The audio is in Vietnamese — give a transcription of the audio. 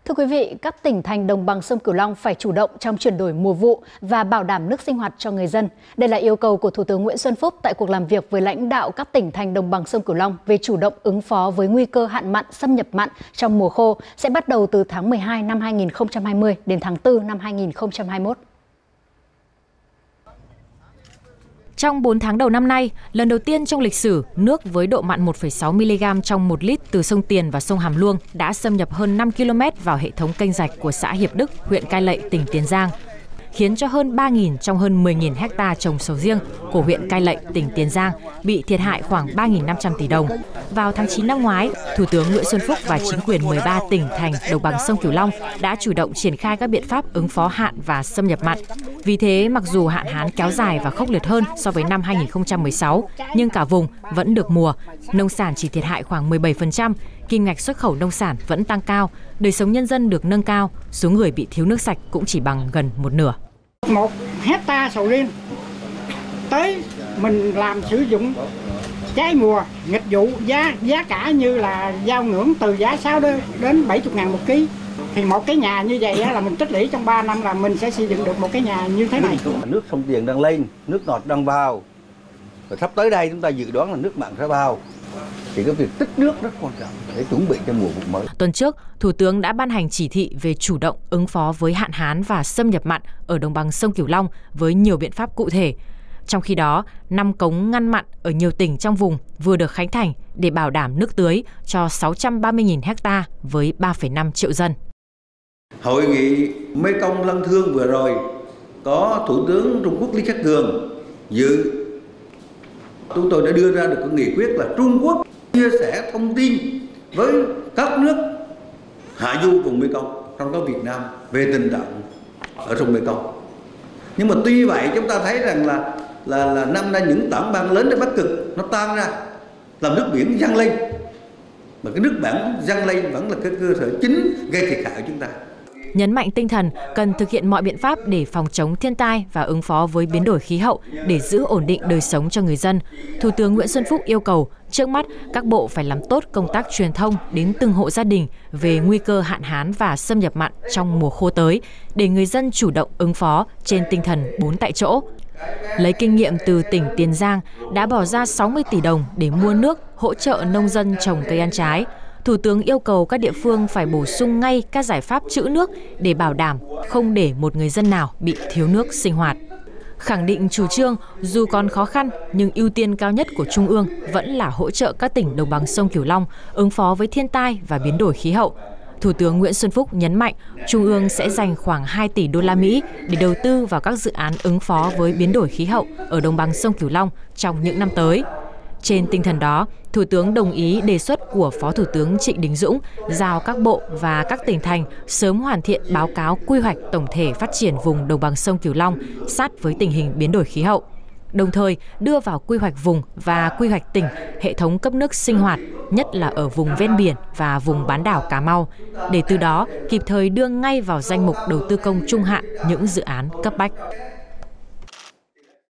Thưa quý vị, các tỉnh thành đồng bằng sông Cửu Long phải chủ động trong chuyển đổi mùa vụ và bảo đảm nước sinh hoạt cho người dân. Đây là yêu cầu của Thủ tướng Nguyễn Xuân Phúc tại cuộc làm việc với lãnh đạo các tỉnh thành đồng bằng sông Cửu Long về chủ động ứng phó với nguy cơ hạn mặn, xâm nhập mặn trong mùa khô sẽ bắt đầu từ tháng 12 năm 2020 đến tháng 4 năm 2021. Trong 4 tháng đầu năm nay, lần đầu tiên trong lịch sử, nước với độ mặn 1,6 mg trong 1 lít từ sông Tiền và sông Hàm Luông đã xâm nhập hơn 5 km vào hệ thống kênh rạch của xã Hiệp Đức, huyện Cai Lậy, tỉnh Tiền Giang, khiến cho hơn 3.000 trong hơn 10.000 hectare trồng sầu riêng của huyện Cai Lậy, tỉnh Tiền Giang bị thiệt hại khoảng 3.500 tỷ đồng. Vào tháng 9 năm ngoái, Thủ tướng Nguyễn Xuân Phúc và chính quyền 13 tỉnh thành đồng bằng sông Cửu Long đã chủ động triển khai các biện pháp ứng phó hạn và xâm nhập mặn. Vì thế, mặc dù hạn hán kéo dài và khốc liệt hơn so với năm 2016, nhưng cả vùng vẫn được mùa, nông sản chỉ thiệt hại khoảng 17%, kim ngạch xuất khẩu nông sản vẫn tăng cao, đời sống nhân dân được nâng cao, số người bị thiếu nước sạch cũng chỉ bằng gần một nửa. 1 hectare sầu riêng tới mình làm sử dụng trái mùa nghịch vụ, giá cả như là giao ngưỡng từ giá 6 đến 70.000 một ký. Thì một cái nhà như vậy là mình tích lũy trong 3 năm là mình sẽ xây dựng được một cái nhà như thế này. Nước sông Tiền đang lên, nước ngọt đang vào. Và sắp tới đây chúng ta dự đoán là nước mặn sẽ vào. Thì cái việc tích nước rất quan trọng để chuẩn bị cho mùa vụ mới. Tuần trước, Thủ tướng đã ban hành chỉ thị về chủ động ứng phó với hạn hán và xâm nhập mặn ở đồng bằng sông Cửu Long với nhiều biện pháp cụ thể. Trong khi đó, 5 cống ngăn mặn ở nhiều tỉnh trong vùng vừa được khánh thành để bảo đảm nước tưới cho 630.000 hectare với 3,5 triệu dân. Hội nghị Mekong Lan Thương vừa rồi có Thủ tướng Trung Quốc Lý Khắc Cường dự. Chúng tôi đã đưa ra được cái nghị quyết là Trung Quốc chia sẻ thông tin với các nước hạ du vùng Mekong, trong đó Việt Nam, về tình trạng ở sông Mekong. Nhưng mà tuy vậy chúng ta thấy rằng là năm nay những tảng băng lớn ở Bắc Cực nó tan ra, làm nước biển dâng lên. Mà cái nước biển dâng lên vẫn là cái cơ sở chính gây thiệt hại của chúng ta. Nhấn mạnh tinh thần cần thực hiện mọi biện pháp để phòng chống thiên tai và ứng phó với biến đổi khí hậu để giữ ổn định đời sống cho người dân. Thủ tướng Nguyễn Xuân Phúc yêu cầu trước mắt các bộ phải làm tốt công tác truyền thông đến từng hộ gia đình về nguy cơ hạn hán và xâm nhập mặn trong mùa khô tới để người dân chủ động ứng phó trên tinh thần 4 tại chỗ. Lấy kinh nghiệm từ tỉnh Tiền Giang đã bỏ ra 60 tỷ đồng để mua nước hỗ trợ nông dân trồng cây ăn trái. Thủ tướng yêu cầu các địa phương phải bổ sung ngay các giải pháp trữ nước để bảo đảm không để một người dân nào bị thiếu nước sinh hoạt. Khẳng định chủ trương dù còn khó khăn nhưng ưu tiên cao nhất của Trung ương vẫn là hỗ trợ các tỉnh đồng bằng sông Cửu Long ứng phó với thiên tai và biến đổi khí hậu. Thủ tướng Nguyễn Xuân Phúc nhấn mạnh Trung ương sẽ dành khoảng 2 tỷ đô la Mỹ để đầu tư vào các dự án ứng phó với biến đổi khí hậu ở đồng bằng sông Cửu Long trong những năm tới. Trên tinh thần đó, Thủ tướng đồng ý đề xuất của Phó Thủ tướng Trịnh Đình Dũng giao các bộ và các tỉnh thành sớm hoàn thiện báo cáo quy hoạch tổng thể phát triển vùng đồng bằng sông Cửu Long sát với tình hình biến đổi khí hậu. Đồng thời đưa vào quy hoạch vùng và quy hoạch tỉnh hệ thống cấp nước sinh hoạt, nhất là ở vùng ven biển và vùng bán đảo Cà Mau, để từ đó kịp thời đưa ngay vào danh mục đầu tư công trung hạn những dự án cấp bách.